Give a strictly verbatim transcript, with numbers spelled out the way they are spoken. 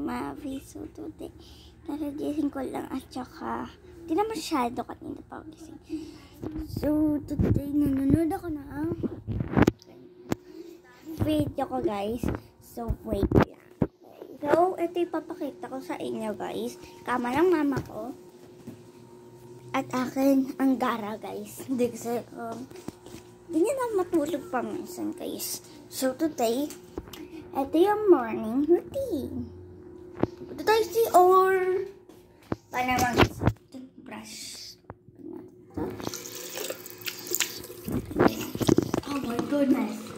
Mavi. So, today, naragising ko lang at saka, di na masyado kanina pa ako gising. So, today, nanonood ako ng video ko, guys. So, wait lang. So, ito ipapakita ko sa inyo, guys. Kama ng mama ko. At akin, ang gara, guys. Hindi kasi, um, hindi na matulog pa minsan, guys. So, today, ito yung morning routine. Ito tayo si or para mag-toothbrush. Oh my goodness.